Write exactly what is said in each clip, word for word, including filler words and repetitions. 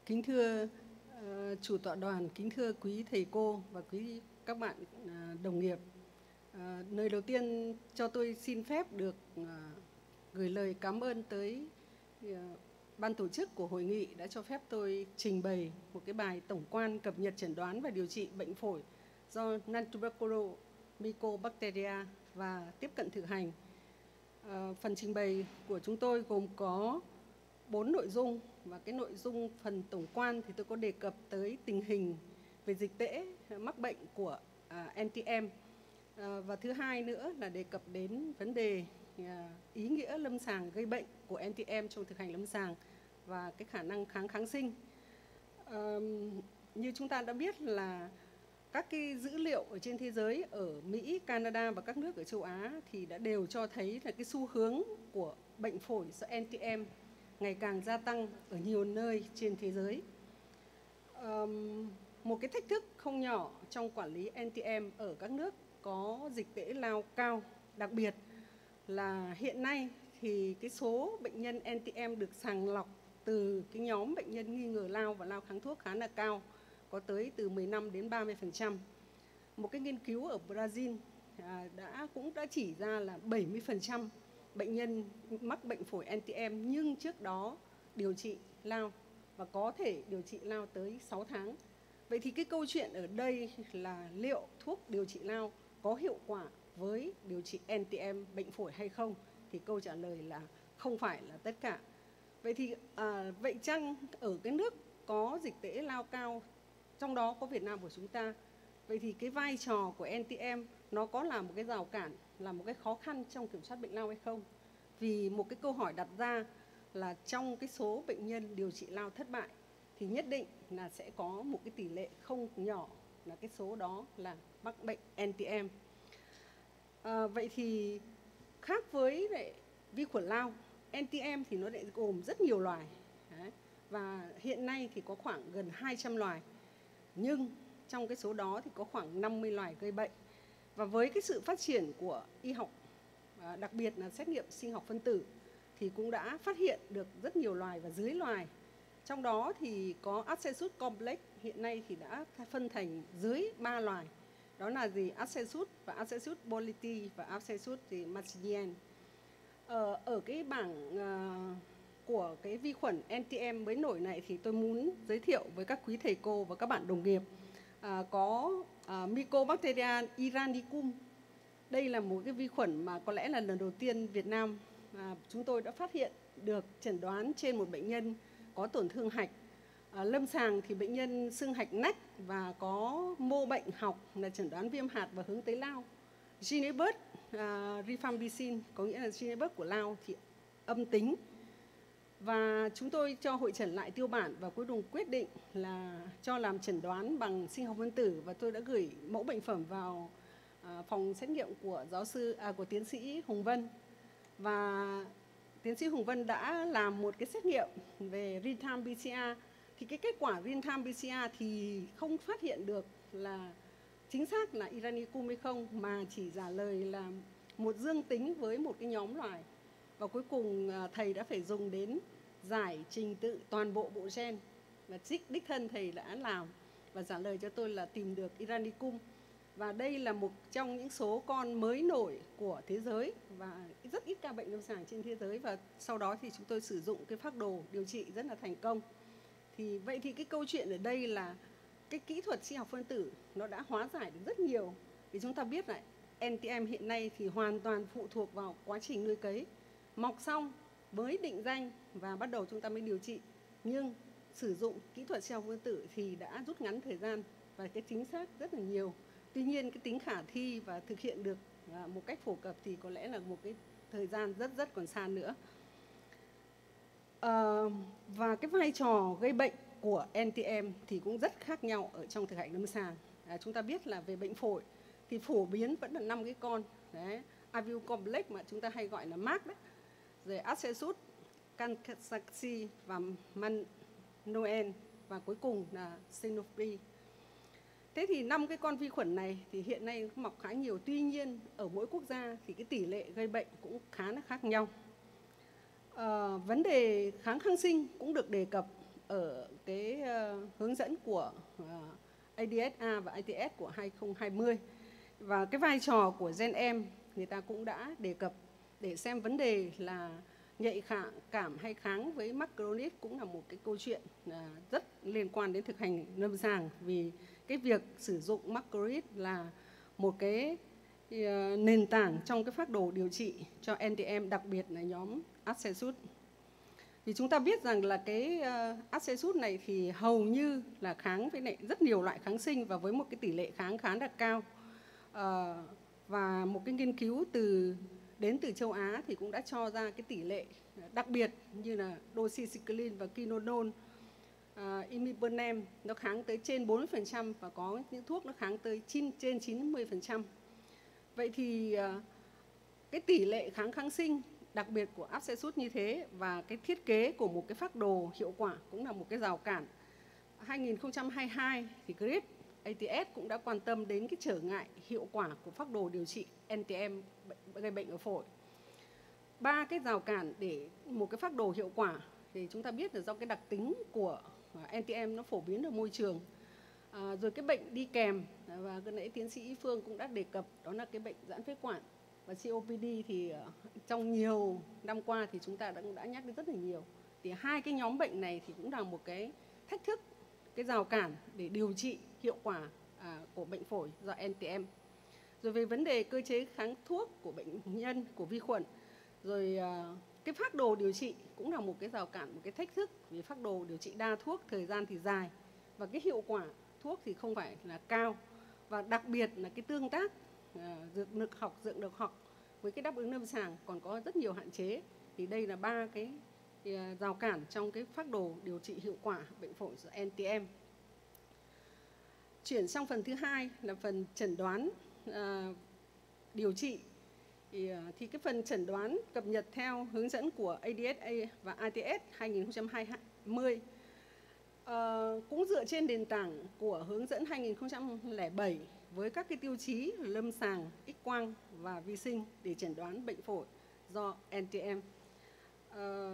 Kính thưa uh, chủ tọa đoàn, kính thưa quý thầy cô và quý các bạn uh, đồng nghiệp. Uh, nơi đầu tiên cho tôi xin phép được uh, gửi lời cảm ơn tới uh, ban tổ chức của hội nghị đã cho phép tôi trình bày một cái bài tổng quan cập nhật chẩn đoán và điều trị bệnh phổi do Nontuberculous Mycobacteria và tiếp cận thực hành. Uh, phần trình bày của chúng tôi gồm có bốn nội dung, và cái nội dung phần tổng quan thì tôi có đề cập tới tình hình về dịch tễ mắc bệnh của uh, en tê em, uh, và thứ hai nữa là đề cập đến vấn đề uh, ý nghĩa lâm sàng gây bệnh của en tê em trong thực hành lâm sàng và cái khả năng kháng kháng sinh. Uh, như chúng ta đã biết là các cái dữ liệu ở trên thế giới, ở Mỹ, Canada và các nước ở châu Á thì đã đều cho thấy là cái xu hướng của bệnh phổi do en tê em ngày càng gia tăng ở nhiều nơi trên thế giới. Um, một cái thách thức không nhỏ trong quản lý en tê em ở các nước có dịch tễ lao cao, đặc biệt là hiện nay thì cái số bệnh nhân en tê em được sàng lọc từ cái nhóm bệnh nhân nghi ngờ lao và lao kháng thuốc khá là cao, có tới từ mười lăm đến ba mươi phần trăm. Một cái nghiên cứu ở Brazil à, đã cũng đã chỉ ra là bảy mươi phần trăm bệnh nhân mắc bệnh phổi en tê em nhưng trước đó điều trị lao và có thể điều trị lao tới sáu tháng. Vậy thì cái câu chuyện ở đây là liệu thuốc điều trị lao có hiệu quả với điều trị en tê em bệnh phổi hay không? Thì câu trả lời là không phải là tất cả. Vậy thì à, vậy chăng ở cái nước có dịch tễ lao cao, trong đó có Việt Nam của chúng ta, vậy thì cái vai trò của en tê em nó có là một cái rào cản, là một cái khó khăn trong kiểm soát bệnh lao hay không? Vì một cái câu hỏi đặt ra là trong cái số bệnh nhân điều trị lao thất bại thì nhất định là sẽ có một cái tỷ lệ không nhỏ là cái số đó là mắc bệnh en tê em. À, vậy thì khác với lại vi khuẩn lao, en tê em thì nó lại gồm rất nhiều loài. Đấy. Và hiện nay thì có khoảng gần hai trăm loài. Nhưng trong cái số đó thì có khoảng năm mươi loài gây bệnh. Và với cái sự phát triển của y học, đặc biệt là xét nghiệm sinh học phân tử, thì cũng đã phát hiện được rất nhiều loài và dưới loài. Trong đó thì có Ascessus complex hiện nay thì đã phân thành dưới ba loài. Đó là gì? Ascessus và Ascessus boliti và Ascessus thì marcinian. Ở, ở cái bảng uh, của cái vi khuẩn en tê em mới nổi này thì tôi muốn giới thiệu với các quý thầy cô và các bạn đồng nghiệp uh, có uh, Mycobacteria iranicum. Đây là một cái vi khuẩn mà có lẽ là lần đầu tiên Việt Nam à, chúng tôi đã phát hiện được chẩn đoán trên một bệnh nhân có tổn thương hạch. À, lâm sàng thì bệnh nhân sưng hạch nách và có mô bệnh học là chẩn đoán viêm hạt và hướng tới lao. Ginebus à, rifampicin, có nghĩa là Ginebus của lao thì âm tính. Và chúng tôi cho hội chẩn lại tiêu bản và cuối cùng quyết định là cho làm chẩn đoán bằng sinh học phân tử, và tôi đã gửi mẫu bệnh phẩm vào À, phòng xét nghiệm của giáo sư à, của tiến sĩ Hùng Vân, và tiến sĩ Hùng Vân đã làm một cái xét nghiệm về real-time pê xê rờ. Thì cái kết quả real-time pê xê rờ thì không phát hiện được là chính xác là Iranicum hay không, mà chỉ trả lời là một dương tính với một cái nhóm loài. Và cuối cùng à, thầy đã phải dùng đến giải trình tự toàn bộ bộ gen, và trích đích thân thầy đã làm và trả lời cho tôi là tìm được Iranicum. Và đây là một trong những số con mới nổi của thế giới và rất ít ca bệnh lâm sàng trên thế giới, và sau đó thì chúng tôi sử dụng cái phác đồ điều trị rất là thành công. Thì vậy thì cái câu chuyện ở đây là cái kỹ thuật sinh học phân tử nó đã hóa giải được rất nhiều. Vì chúng ta biết là en tê em hiện nay thì hoàn toàn phụ thuộc vào quá trình nuôi cấy. Mọc xong mới định danh và bắt đầu chúng ta mới điều trị. Nhưng sử dụng kỹ thuật sinh học phân tử thì đã rút ngắn thời gian và cái chính xác rất là nhiều. Tuy nhiên cái tính khả thi và thực hiện được một cách phổ cập thì có lẽ là một cái thời gian rất rất còn xa nữa. À, và cái vai trò gây bệnh của en tê em thì cũng rất khác nhau ở trong thực hành lâm sàng. À, chúng ta biết là về bệnh phổi thì phổ biến vẫn là năm cái con. Đấy, Aviu complex mà chúng ta hay gọi là mác đấy. Rồi Ascessus, Kankakee và Manoen, và cuối cùng là Xenopri. Thế thì năm cái con vi khuẩn này thì hiện nay mọc khá nhiều, tuy nhiên ở mỗi quốc gia thì cái tỷ lệ gây bệnh cũng khá là khác nhau. À, vấn đề kháng kháng sinh cũng được đề cập ở cái uh, hướng dẫn của uh, a đê ét a và i tê ét của hai không hai không. Và cái vai trò của GenM người ta cũng đã đề cập để xem vấn đề là nhạy cảm hay kháng với mắc chronic cũng là một cái câu chuyện uh, rất liên quan đến thực hành lâm sàng, vì cái việc sử dụng mắc chronic là một cái uh, nền tảng trong cái phác đồ điều trị cho en tê em, đặc biệt là nhóm Accessus. Thì chúng ta biết rằng là cái uh, Accessus này thì hầu như là kháng với lại rất nhiều loại kháng sinh và với một cái tỷ lệ kháng khá là cao. Uh, và một cái nghiên cứu từ đến từ châu Á thì cũng đã cho ra cái tỷ lệ đặc biệt như là doxycycline và quinolone, uh, imipenem nó kháng tới trên bốn mươi phần trăm và có những thuốc nó kháng tới trên chín mươi phần trăm. Vậy thì uh, cái tỷ lệ kháng kháng sinh đặc biệt của Accessus như thế và cái thiết kế của một cái phác đồ hiệu quả cũng là một cái rào cản. hai không hai hai thì giê rờ i pê a tê ét cũng đã quan tâm đến cái trở ngại hiệu quả của phác đồ điều trị en tê em gây bệnh ở phổi. Ba cái rào cản để một cái phác đồ hiệu quả thì chúng ta biết là do cái đặc tính của en tê em nó phổ biến ở môi trường. À, rồi cái bệnh đi kèm, và cái nãy tiến sĩ Phương cũng đã đề cập, đó là cái bệnh giãn phế quản. Và xê ô pê đê thì trong nhiều năm qua thì chúng ta đã, đã nhắc đến rất là nhiều. Thì hai cái nhóm bệnh này thì cũng là một cái thách thức, cái rào cản để điều trị hiệu quả à, của bệnh phổi do en tê em. Rồi về vấn đề cơ chế kháng thuốc của bệnh nhân, của vi khuẩn, rồi à, cái phác đồ điều trị cũng là một cái rào cản, một cái thách thức, vì phác đồ điều trị đa thuốc, thời gian thì dài và cái hiệu quả thuốc thì không phải là cao, và đặc biệt là cái tương tác à, dược lực học, dược lực học với cái đáp ứng lâm sàng còn có rất nhiều hạn chế. Thì đây là ba cái thì, uh, rào cản trong cái phác đồ điều trị hiệu quả bệnh phổi do en tê em. Chuyển sang phần thứ hai là phần chẩn đoán uh, điều trị. Thì, uh, thì cái phần chẩn đoán cập nhật theo hướng dẫn của a đê ét a và i tê ét hai không hai không uh, cũng dựa trên nền tảng của hướng dẫn hai không không bảy với các cái tiêu chí lâm sàng, X quang và vi sinh để chẩn đoán bệnh phổi do en tê em. Uh,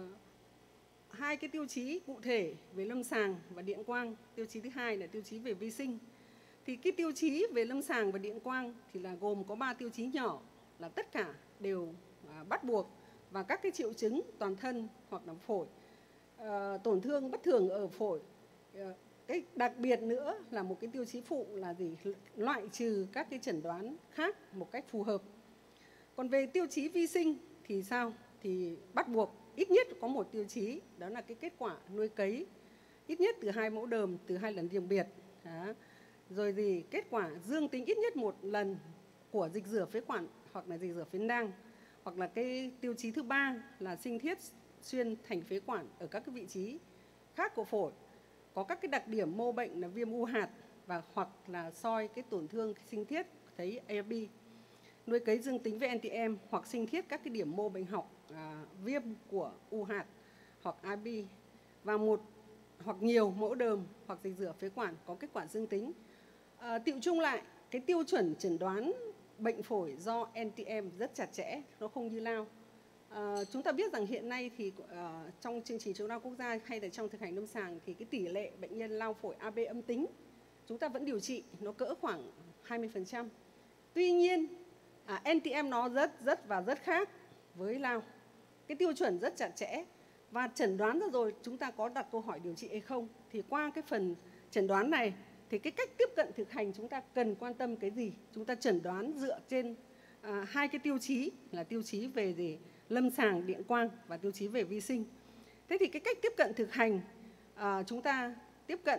hai cái tiêu chí cụ thể về lâm sàng và điện quang, tiêu chí thứ hai là tiêu chí về vi sinh. Thì cái tiêu chí về lâm sàng và điện quang thì là gồm có ba tiêu chí nhỏ, là tất cả đều uh, bắt buộc, và các cái triệu chứng toàn thân hoặc là phổi, uh, tổn thương bất thường ở phổi. Uh, cái đặc biệt nữa là một cái tiêu chí phụ là gì? Loại trừ các cái chẩn đoán khác một cách phù hợp. Còn về tiêu chí vi sinh thì sao? Thì bắt buộc ít nhất có một tiêu chí, đó là cái kết quả nuôi cấy ít nhất từ hai mẫu đờm, từ hai lần riêng biệt. Đó. Rồi gì? Kết quả dương tính ít nhất một lần của dịch rửa phế quản hoặc là dịch rửa phế nang. Hoặc là cái tiêu chí thứ ba là sinh thiết xuyên thành phế quản ở các cái vị trí khác của phổi, có các cái đặc điểm mô bệnh là viêm u hạt và hoặc là soi cái tổn thương sinh thiết thấy a bê, nuôi cấy dương tính với en tê em hoặc sinh thiết các cái điểm mô bệnh học à, viêm của u hạt hoặc i bê, và một hoặc nhiều mẫu đờm hoặc dịch rửa phế quản có kết quả dương tính. À, tiệu chung lại, cái tiêu chuẩn chẩn đoán bệnh phổi do en tê em rất chặt chẽ, nó không như lao. À, chúng ta biết rằng hiện nay thì uh, trong chương trình chống lao quốc gia hay là trong thực hành lâm sàng thì cái tỷ lệ bệnh nhân lao phổi a bê âm tính chúng ta vẫn điều trị nó cỡ khoảng hai mươi phần trăm. Tuy nhiên à, en tê em nó rất rất và rất khác với lao, cái tiêu chuẩn rất chặt chẽ, và chẩn đoán ra rồi chúng ta có đặt câu hỏi điều trị hay không. Thì qua cái phần chẩn đoán này thì cái cách tiếp cận thực hành chúng ta cần quan tâm cái gì? Chúng ta chẩn đoán dựa trên à, hai cái tiêu chí là tiêu chí về gì? Lâm sàng, điện quang và tiêu chí về vi sinh. Thế thì cái cách tiếp cận thực hành à, chúng ta tiếp cận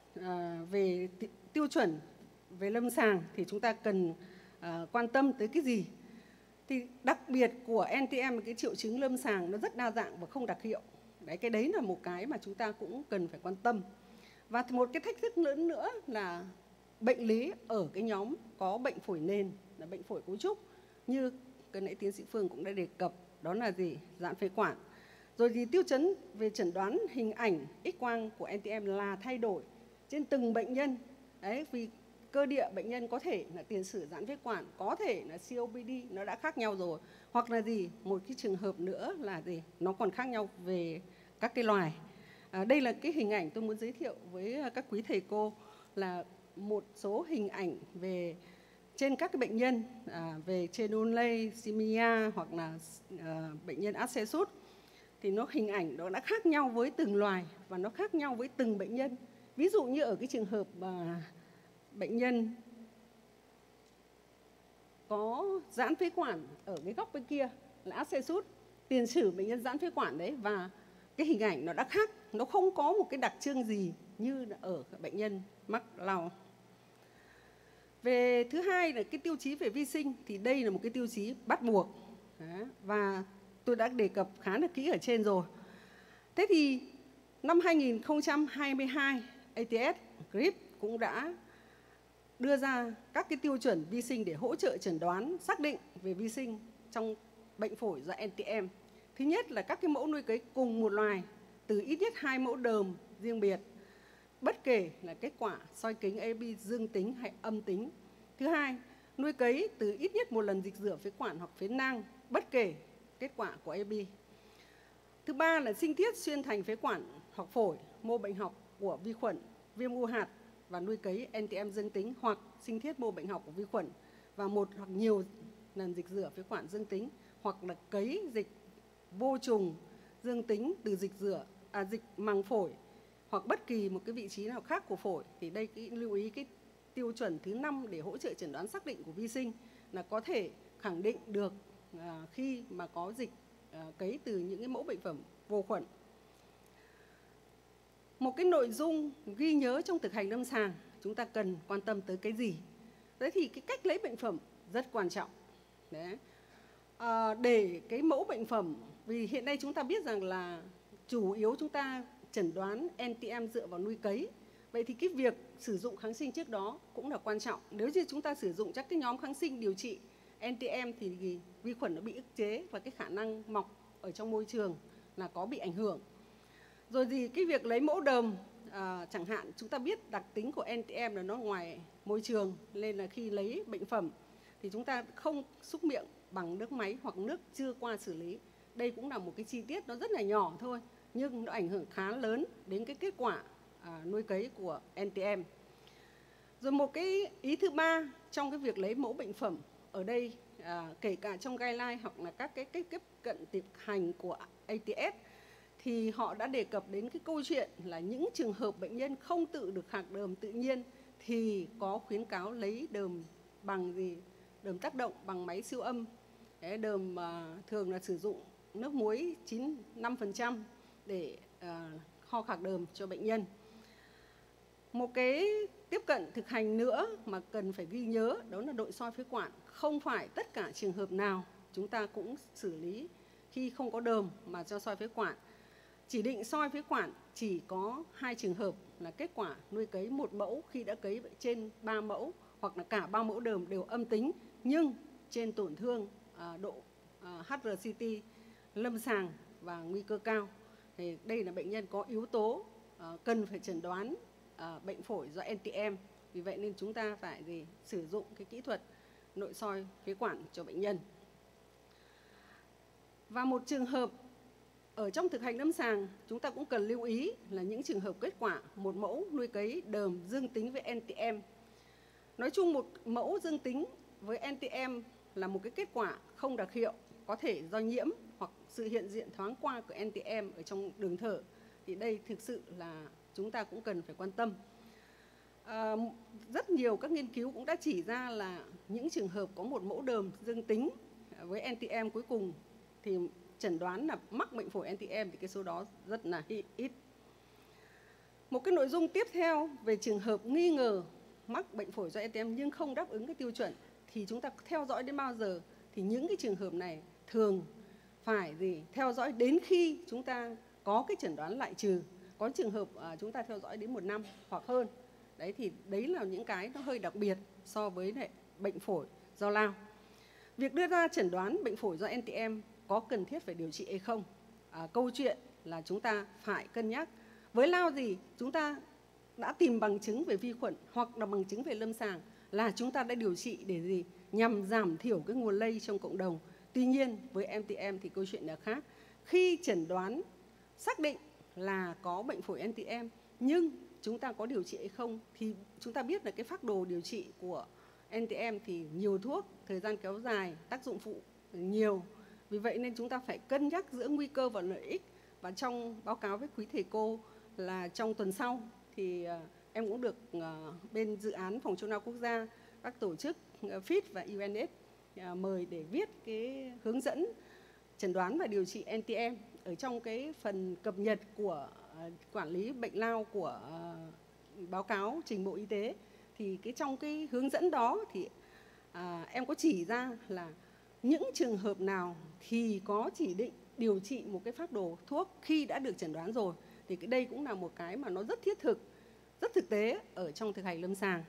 à, về tiêu chuẩn về lâm sàng thì chúng ta cần à, quan tâm tới cái gì? Thì đặc biệt của en tê em, cái triệu chứng lâm sàng nó rất đa dạng và không đặc hiệu. Đấy, cái đấy là một cái mà chúng ta cũng cần phải quan tâm. Và một cái thách thức lớn nữa là bệnh lý ở cái nhóm có bệnh phổi nền, là bệnh phổi cấu trúc, như cái nãy tiến sĩ Phương cũng đã đề cập, đó là gì? Giãn phế quản. Rồi thì tiêu chấn về chẩn đoán hình ảnh X quang của en tê em là thay đổi trên từng bệnh nhân. Đấy, vì cơ địa bệnh nhân có thể là tiền sử giãn phế quản, có thể là xê ô pê đê, nó đã khác nhau rồi. Hoặc là gì? Một cái trường hợp nữa là gì? Nó còn khác nhau về các cái loài. À, đây là cái hình ảnh tôi muốn giới thiệu với các quý thầy cô, là một số hình ảnh về trên các cái bệnh nhân à, về chenolesemia hoặc là à, bệnh nhân Ascesus. Thì nó hình ảnh nó đã khác nhau với từng loài và nó khác nhau với từng bệnh nhân. Ví dụ như ở cái trường hợp mà bệnh nhân có giãn phế quản ở cái góc bên kia là Ascesus, tiền sử bệnh nhân giãn phế quản đấy, và cái hình ảnh nó đã khác, nó không có một cái đặc trưng gì như ở bệnh nhân mắc lao. Về thứ hai là cái tiêu chí về vi sinh, thì đây là một cái tiêu chí bắt buộc. Đó, và tôi đã đề cập khá là kỹ ở trên rồi. Thế thì năm hai nghìn không trăm hai mươi hai, a tê ét giê rờ i pê cũng đã đưa ra các cái tiêu chuẩn vi sinh để hỗ trợ chẩn đoán xác định về vi sinh trong bệnh phổi do en tê em. Thứ nhất là các cái mẫu nuôi cấy cùng một loài từ ít nhất hai mẫu đờm riêng biệt, bất kể là kết quả soi kính a bê dương tính hay âm tính. Thứ hai, nuôi cấy từ ít nhất một lần dịch rửa phế quản hoặc phế nang, bất kể kết quả của a bê. Thứ ba là sinh thiết xuyên thành phế quản hoặc phổi, mô bệnh học của vi khuẩn, viêm u hạt và nuôi cấy en tê em dương tính, hoặc sinh thiết mô bệnh học của vi khuẩn và một hoặc nhiều lần dịch rửa phế quản dương tính, hoặc là cấy dịch vô trùng dương tính từ dịch rửa à, dịch màng phổi hoặc bất kỳ một cái vị trí nào khác của phổi. Thì đây cái lưu ý cái tiêu chuẩn thứ năm để hỗ trợ chẩn đoán xác định của vi sinh là có thể khẳng định được à, khi mà có dịch à, cấy từ những cái mẫu bệnh phẩm vô khuẩn. Một cái nội dung ghi nhớ trong thực hành lâm sàng chúng ta cần quan tâm tới cái gì? Đấy thì cái cách lấy bệnh phẩm rất quan trọng. Đấy. À, để cái mẫu bệnh phẩm, vì hiện nay chúng ta biết rằng là chủ yếu chúng ta chẩn đoán en tê em dựa vào nuôi cấy. Vậy thì cái việc sử dụng kháng sinh trước đó cũng là quan trọng. Nếu như chúng ta sử dụng các cái nhóm kháng sinh điều trị en tê em thì vi khuẩn nó bị ức chế và cái khả năng mọc ở trong môi trường là có bị ảnh hưởng. Rồi thì cái việc lấy mẫu đờm à, chẳng hạn, chúng ta biết đặc tính của en tê em là nó ngoài môi trường, nên là khi lấy bệnh phẩm thì chúng ta không xúc miệng bằng nước máy hoặc nước chưa qua xử lý. Đây cũng là một cái chi tiết nó rất là nhỏ thôi, nhưng nó ảnh hưởng khá lớn đến cái kết quả à, nuôi cấy của en tê em. Rồi một cái ý thứ ba trong cái việc lấy mẫu bệnh phẩm ở đây, à, kể cả trong guideline hoặc là các cái cách tiếp cận thực hành của a tê ét, thì họ đã đề cập đến cái câu chuyện là những trường hợp bệnh nhân không tự được khạc đờm tự nhiên thì có khuyến cáo lấy đờm bằng gì? Đờm tác động bằng máy siêu âm. Đấy, đờm à, thường là sử dụng nước muối chín mươi lăm phần trăm để à, ho khạc đờm cho bệnh nhân. Một cái tiếp cận thực hành nữa mà cần phải ghi nhớ đó là nội soi phế quản. Không phải tất cả trường hợp nào chúng ta cũng xử lý khi không có đờm mà cho soi phế quản. Chỉ định soi phế quản chỉ có hai trường hợp là kết quả nuôi cấy một mẫu khi đã cấy trên ba mẫu, hoặc là cả ba mẫu đờm đều âm tính nhưng trên tổn thương à, độ à, hát rờ xê tê lâm sàng và nguy cơ cao. Thì đây là bệnh nhân có yếu tố à, cần phải chẩn đoán à, bệnh phổi do en tê em. Vì vậy nên chúng ta phải gì, sử dụng cái kỹ thuật nội soi phế quản cho bệnh nhân. Và một trường hợp ở trong thực hành lâm sàng chúng ta cũng cần lưu ý là những trường hợp kết quả một mẫu nuôi cấy đờm dương tính với en tê em. Nói chung một mẫu dương tính với en tê em là một cái kết quả không đặc hiệu, có thể do nhiễm hoặc sự hiện diện thoáng qua của en tê em ở trong đường thở. Thì đây thực sự là chúng ta cũng cần phải quan tâm. À, rất nhiều các nghiên cứu cũng đã chỉ ra là những trường hợp có một mẫu đờm dương tính với en tê em cuối cùng thì chẩn đoán là mắc bệnh phổi en tê em thì cái số đó rất là ít. Một cái nội dung tiếp theo về trường hợp nghi ngờ mắc bệnh phổi do en tê em nhưng không đáp ứng cái tiêu chuẩn thì chúng ta theo dõi đến bao giờ? Thì những cái trường hợp này thường phải gì theo dõi đến khi chúng ta có cái chẩn đoán loại trừ. Có trường hợp à, chúng ta theo dõi đến một năm hoặc hơn. Đấy thì đấy là những cái nó hơi đặc biệt so với lại bệnh phổi do lao. Việc đưa ra chẩn đoán bệnh phổi do en tê em có cần thiết phải điều trị hay không? À, câu chuyện là chúng ta phải cân nhắc. Với lao gì chúng ta đã tìm bằng chứng về vi khuẩn hoặc là bằng chứng về lâm sàng là chúng ta đã điều trị để gì? Nhằm giảm thiểu cái nguồn lây trong cộng đồng. Tuy nhiên với en tê em thì câu chuyện là khác. Khi chẩn đoán xác định là có bệnh phổi en tê em, nhưng chúng ta có điều trị hay không? Thì chúng ta biết là cái phác đồ điều trị của en tê em thì nhiều thuốc, thời gian kéo dài, tác dụng phụ nhiều. Vì vậy nên chúng ta phải cân nhắc giữa nguy cơ và lợi ích. Và trong báo cáo với quý thầy cô là trong tuần sau thì em cũng được bên dự án phòng chống lao quốc gia, các tổ chức ép i tê và u en ết mời để viết cái hướng dẫn chẩn đoán và điều trị en tê em ở trong cái phần cập nhật của quản lý bệnh lao của báo cáo trình Bộ Y tế. Thì cái trong cái hướng dẫn đó thì à, em có chỉ ra là những trường hợp nào thì có chỉ định điều trị một cái phác đồ thuốc khi đã được chẩn đoán rồi. Thì cái đây cũng là một cái mà nó rất thiết thực, rất thực tế ở trong thực hành lâm sàng.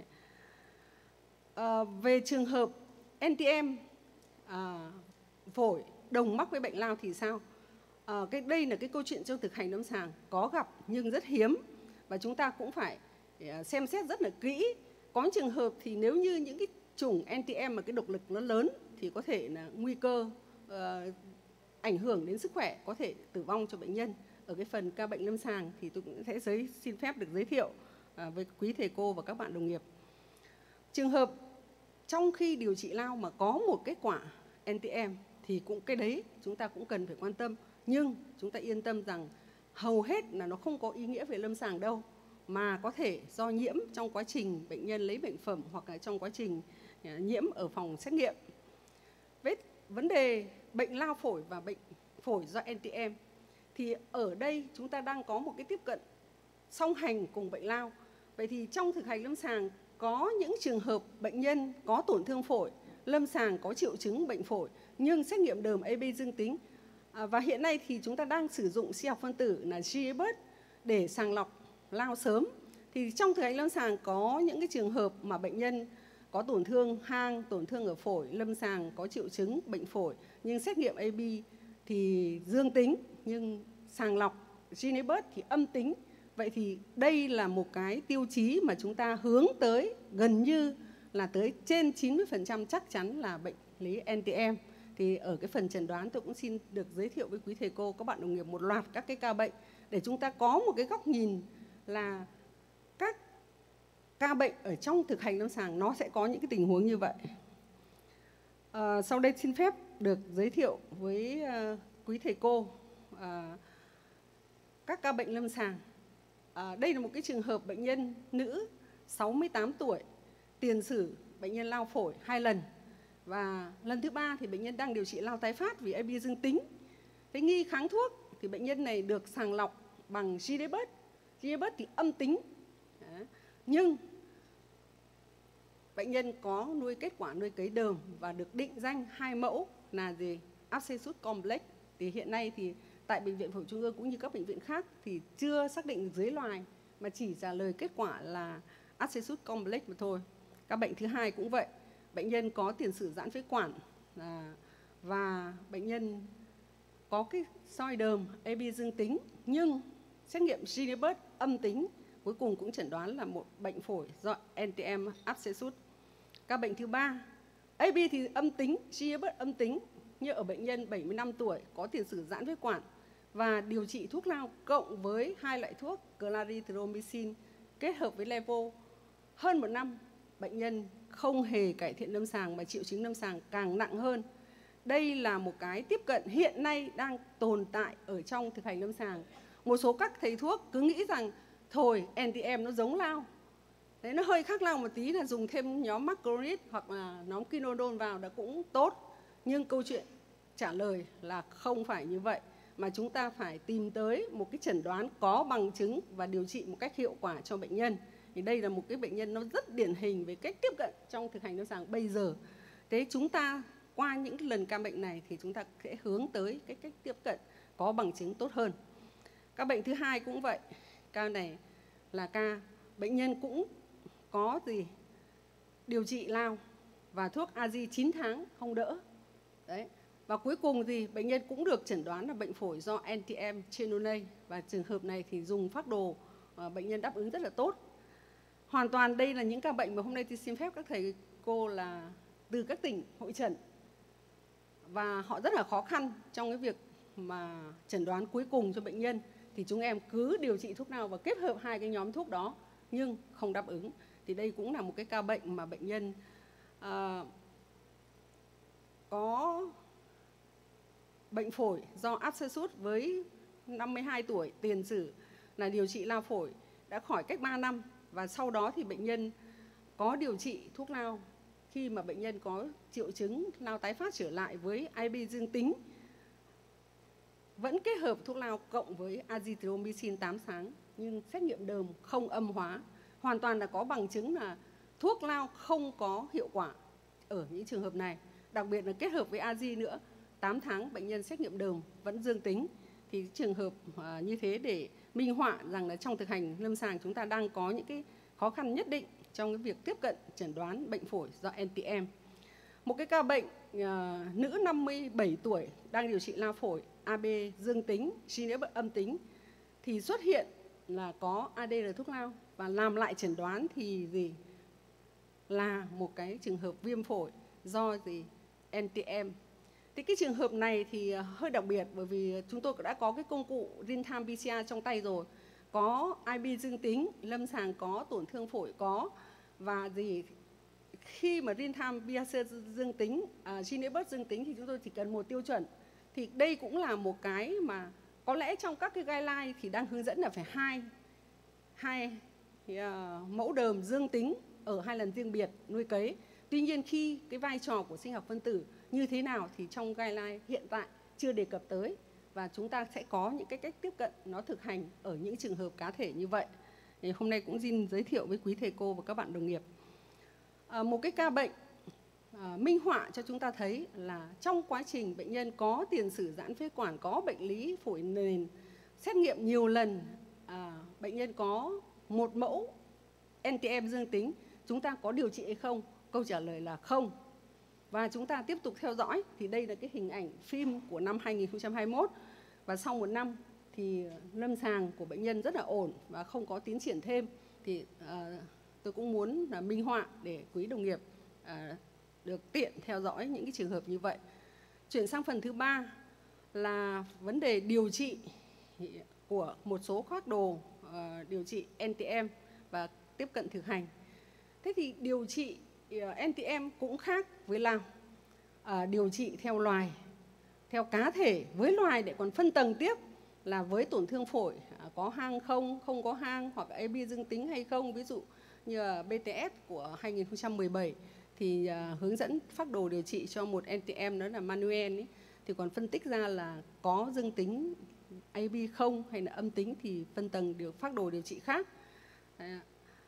À, về trường hợp en tê em à, phổi đồng mắc với bệnh lao thì sao? À, cái đây là cái câu chuyện trong thực hành lâm sàng có gặp nhưng rất hiếm, và chúng ta cũng phải xem xét rất là kỹ. Có trường hợp thì nếu như những cái chủng en tê em mà cái độc lực nó lớn thì có thể là nguy cơ uh, ảnh hưởng đến sức khỏe, có thể tử vong cho bệnh nhân. Ở cái phần ca bệnh lâm sàng thì tôi cũng sẽ giới, xin phép được giới thiệu uh, với quý thầy cô và các bạn đồng nghiệp. Trường hợp trong khi điều trị lao mà có một kết quả en tê em thì cũng cái đấy chúng ta cũng cần phải quan tâm. Nhưng chúng ta yên tâm rằng hầu hết là nó không có ý nghĩa về lâm sàng đâu, mà có thể do nhiễm trong quá trình bệnh nhân lấy bệnh phẩm hoặc là trong quá trình nhiễm ở phòng xét nghiệm. Với vấn đề bệnh lao phổi và bệnh phổi do en tê em thì ở đây chúng ta đang có một cái tiếp cận song hành cùng bệnh lao. Vậy thì trong thực hành lâm sàng có những trường hợp bệnh nhân có tổn thương phổi, lâm sàng có triệu chứng bệnh phổi nhưng xét nghiệm đờm a bê dương tính. À, và hiện nay thì chúng ta đang sử dụng sinh học phân tử là giê a bớt để sàng lọc lao sớm. Thì trong thực hành lâm sàng có những cái trường hợp mà bệnh nhân có tổn thương hang, tổn thương ở phổi, lâm sàng có triệu chứng bệnh phổi nhưng xét nghiệm a bê thì dương tính, nhưng sàng lọc giê a bớt thì âm tính. Vậy thì đây là một cái tiêu chí mà chúng ta hướng tới gần như là tới trên chín mươi phần trăm chắc chắn là bệnh lý en tê em. Thì ở cái phần chẩn đoán tôi cũng xin được giới thiệu với quý thầy cô, các bạn đồng nghiệp một loạt các cái ca bệnh để chúng ta có một cái góc nhìn là các ca bệnh ở trong thực hành lâm sàng nó sẽ có những cái tình huống như vậy. À, sau đây xin phép được giới thiệu với uh, quý thầy cô uh, các ca bệnh lâm sàng. À, đây là một cái trường hợp bệnh nhân nữ sáu mươi tám tuổi, tiền sử bệnh nhân lao phổi hai lần. Và lần thứ ba thì bệnh nhân đang điều trị lao tái phát vì a bê dương tính. Thế nghi kháng thuốc thì bệnh nhân này được sàng lọc bằng giê a bớt. giê a bớt thì âm tính. Đấy. Nhưng bệnh nhân có nuôi kết quả nuôi cấy đờm và được định danh hai mẫu là gì? Abscessus complex. Thì hiện nay thì tại Bệnh viện Phổi Trung ương cũng như các bệnh viện khác thì chưa xác định được dưới loài, mà chỉ trả lời kết quả là Abscessus complex mà thôi. Các bệnh thứ hai cũng vậy. Bệnh nhân có tiền sử giãn phế quản à, và bệnh nhân có cái soi đờm a bê dương tính nhưng xét nghiệm giê a bớt âm tính, cuối cùng cũng chẩn đoán là một bệnh phổi do en tê em abscessus. Các bệnh thứ ba, a bê thì âm tính, giê a bớt âm tính, như ở bệnh nhân bảy mươi lăm tuổi có tiền sử giãn phế quản và điều trị thuốc lao cộng với hai loại thuốc clarithromycin kết hợp với levo hơn một năm, bệnh nhân không hề cải thiện lâm sàng mà triệu chứng lâm sàng càng nặng hơn. Đây là một cái tiếp cận hiện nay đang tồn tại ở trong thực hành lâm sàng. Một số các thầy thuốc cứ nghĩ rằng thôi en tê em nó giống lao, đấy, nó hơi khác lao một tí là dùng thêm nhóm macrolide hoặc là nhóm quinolone vào đã cũng tốt. Nhưng câu chuyện trả lời là không phải như vậy, mà chúng ta phải tìm tới một cái chẩn đoán có bằng chứng và điều trị một cách hiệu quả cho bệnh nhân. Thì đây là một cái bệnh nhân nó rất điển hình về cách tiếp cận trong thực hành lâm sàng bây giờ. Thế chúng ta qua những lần ca bệnh này thì chúng ta sẽ hướng tới cái cách tiếp cận có bằng chứng tốt hơn. Các bệnh thứ hai cũng vậy. Ca này là ca bệnh nhân cũng có gì điều trị lao và thuốc a gi chín tháng không đỡ. Đấy. Và cuối cùng thì bệnh nhân cũng được chẩn đoán là bệnh phổi do en tê em Chenonase, và trường hợp này thì dùng phác đồ bệnh nhân đáp ứng rất là tốt. Hoàn toàn đây là những ca bệnh mà hôm nay tôi xin phép các thầy cô là từ các tỉnh hội chẩn, và họ rất là khó khăn trong cái việc mà chẩn đoán cuối cùng cho bệnh nhân. thì chúng em cứ điều trị thuốc nào và kết hợp hai cái nhóm thuốc đó nhưng không đáp ứng. Thì đây cũng là một cái ca bệnh mà bệnh nhân à, có bệnh phổi do áp xe sút với năm mươi hai tuổi, tiền sử là điều trị lao phổi, đã khỏi cách ba năm và sau đó thì bệnh nhân có điều trị thuốc lao. Khi mà bệnh nhân có triệu chứng lao tái phát trở lại với i bê dương tính, vẫn kết hợp thuốc lao cộng với azithromycin tám tháng nhưng xét nghiệm đờm không âm hóa, hoàn toàn là có bằng chứng là thuốc lao không có hiệu quả ở những trường hợp này. Đặc biệt là kết hợp với azi nữa, tám tháng bệnh nhân xét nghiệm đờm vẫn dương tính. Thì trường hợp uh, như thế để minh họa rằng là trong thực hành lâm sàng chúng ta đang có những cái khó khăn nhất định trong cái việc tiếp cận chẩn đoán bệnh phổi do en tê em. Một cái ca bệnh uh, nữ năm mươi bảy tuổi đang điều trị lao phổi, a bê dương tính, xê en ép âm tính thì xuất hiện là có a đê rờ thuốc lao và làm lại chẩn đoán thì gì? Là một cái trường hợp viêm phổi do gì? en tê em. Thì cái trường hợp này thì hơi đặc biệt bởi vì chúng tôi đã có cái công cụ real-time pê xê rờ trong tay rồi. Có i bê dương tính, lâm sàng có, tổn thương phổi có, và gì khi mà real-time pê xê rờ dương tính, uh, xê en ép dương tính thì chúng tôi chỉ cần một tiêu chuẩn. Thì đây cũng là một cái mà có lẽ trong các cái guideline thì đang hướng dẫn là phải hai, hai uh, mẫu đờm dương tính ở hai lần riêng biệt nuôi cấy. Tuy nhiên khi cái vai trò của sinh học phân tử như thế nào thì trong guideline hiện tại chưa đề cập tới, và chúng ta sẽ có những cái cách tiếp cận nó thực hành ở những trường hợp cá thể như vậy. Thì hôm nay cũng xin giới thiệu với quý thầy cô và các bạn đồng nghiệp. À, một cái ca bệnh à, minh họa cho chúng ta thấy là trong quá trình bệnh nhân có tiền sử giãn phế quản, có bệnh lý phổi nền, xét nghiệm nhiều lần, à, bệnh nhân có một mẫu en tê em dương tính, chúng ta có điều trị hay không? Câu trả lời là không. Và chúng ta tiếp tục theo dõi, thì đây là cái hình ảnh phim của năm hai nghìn không trăm hai mươi mốt. Và sau một năm thì lâm sàng của bệnh nhân rất là ổn và không có tiến triển thêm. Thì uh, tôi cũng muốn là minh họa để quý đồng nghiệp uh, được tiện theo dõi những cái trường hợp như vậy. Chuyển sang phần thứ ba là vấn đề điều trị của một số phác đồ uh, điều trị en tê em và tiếp cận thực hành. Thế thì điều trị en tê em cũng khác với lao. À, điều trị theo loài, theo cá thể với loài để còn phân tầng tiếp là với tổn thương phổi à, có hang không, không có hang, hoặc a bê dương tính hay không. Ví dụ như bê tê ét của hai nghìn không trăm mười bảy thì à, hướng dẫn phác đồ điều trị cho một en tê em đó là Manuel ấy, thì còn phân tích ra là có dương tính a bê không hay là âm tính thì phân tầng điều phác đồ điều trị khác. À,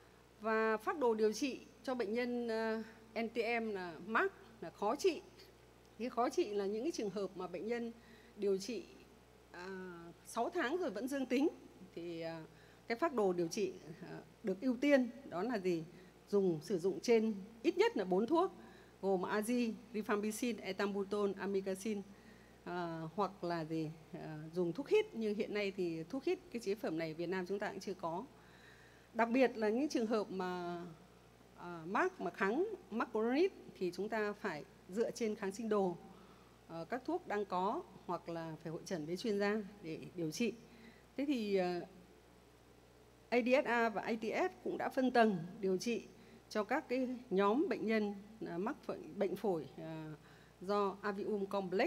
và phác đồ điều trị cho bệnh nhân uh, en tê em là mắc, là khó trị. Cái khó trị là những cái trường hợp mà bệnh nhân điều trị uh, sáu tháng rồi vẫn dương tính. Thì uh, cái phác đồ điều trị uh, được ưu tiên đó là gì? Dùng sử dụng trên ít nhất là bốn thuốc, gồm azi, rifampicin, ethambutol, amikacin, uh, hoặc là gì? Uh, dùng thuốc hít, nhưng hiện nay thì thuốc hít, cái chế phẩm này Việt Nam chúng ta cũng chưa có. Đặc biệt là những trường hợp mà uh, mắc mà kháng mắc chronic thì chúng ta phải dựa trên kháng sinh đồ, uh, các thuốc đang có, hoặc là phải hội chẩn với chuyên gia để điều trị. Thế thì uh, a đê ét a và a tê ét cũng đã phân tầng điều trị cho các cái nhóm bệnh nhân uh, mắc bệnh phổi uh, do alveolum complex.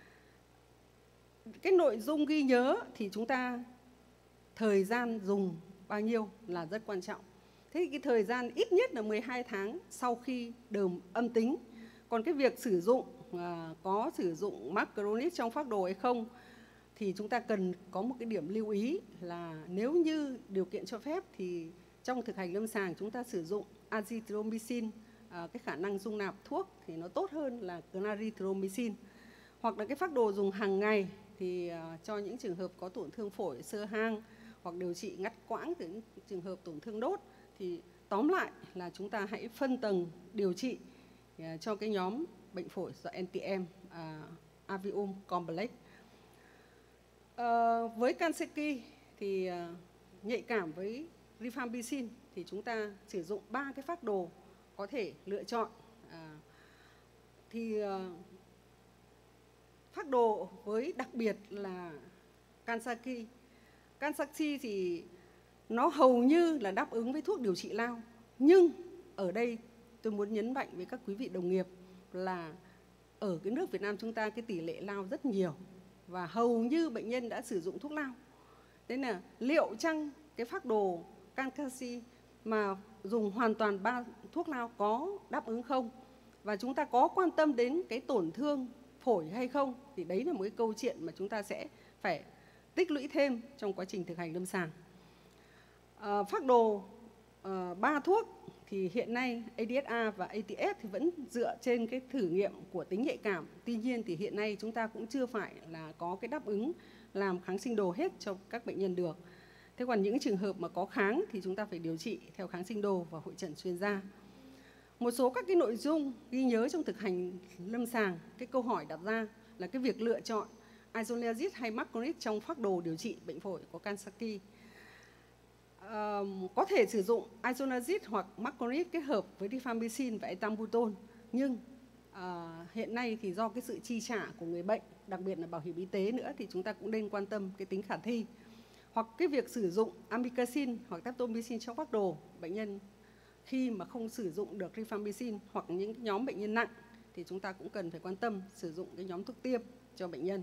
Cái nội dung ghi nhớ thì chúng ta thời gian dùng bao nhiêu là rất quan trọng. Thế thì cái thời gian ít nhất là mười hai tháng sau khi đờm âm tính. Còn cái việc sử dụng, à, có sử dụng mắc chronic trong phác đồ hay không thì chúng ta cần có một cái điểm lưu ý là nếu như điều kiện cho phép thì trong thực hành lâm sàng chúng ta sử dụng azithromycin, à, cái khả năng dung nạp thuốc thì nó tốt hơn là clarithromycin. Hoặc là cái phác đồ dùng hàng ngày thì à, cho những trường hợp có tổn thương phổi, xơ hang, hoặc điều trị ngắt quãng từ những trường hợp tổn thương đốt. Thì tóm lại là chúng ta hãy phân tầng điều trị uh, cho cái nhóm bệnh phổi do en tê em, uh, alveolum complex. Uh, với Kanseki thì uh, nhạy cảm với rifampicin thì chúng ta sử dụng ba cái phác đồ có thể lựa chọn. Uh, thì uh, phác đồ với đặc biệt là Kanseki Kansaxi thì nó hầu như là đáp ứng với thuốc điều trị lao. Nhưng ở đây tôi muốn nhấn mạnh với các quý vị đồng nghiệp là ở cái nước Việt Nam chúng ta cái tỷ lệ lao rất nhiều và hầu như bệnh nhân đã sử dụng thuốc lao. Thế là liệu chăng cái phác đồ Kansaxi mà dùng hoàn toàn ba thuốc lao có đáp ứng không? Và chúng ta có quan tâm đến cái tổn thương phổi hay không? Thì đấy là một cái câu chuyện mà chúng ta sẽ phải tích lũy thêm trong quá trình thực hành lâm sàng. À, phác đồ ba uh, thuốc thì hiện nay a đê ét a và a tê ép thì vẫn dựa trên cái thử nghiệm của tính nhạy cảm. Tuy nhiên thì hiện nay chúng ta cũng chưa phải là có cái đáp ứng làm kháng sinh đồ hết cho các bệnh nhân được. Thế còn những trường hợp mà có kháng thì chúng ta phải điều trị theo kháng sinh đồ và hội chẩn chuyên gia. Một số các cái nội dung ghi nhớ trong thực hành lâm sàng, cái câu hỏi đặt ra là cái việc lựa chọn isoniazid hay macronid trong phác đồ điều trị bệnh phổi của Kansaxi. Uh, có thể sử dụng isoniazid hoặc macronid kết hợp với rifampicin và ethambutol, nhưng uh, hiện nay thì do cái sự chi trả của người bệnh, đặc biệt là bảo hiểm y tế nữa, thì chúng ta cũng nên quan tâm cái tính khả thi. Hoặc cái việc sử dụng amikacin hoặc teptomycin trong phác đồ bệnh nhân khi mà không sử dụng được rifampicin hoặc những nhóm bệnh nhân nặng thì chúng ta cũng cần phải quan tâm sử dụng cái nhóm thuốc tiêm cho bệnh nhân.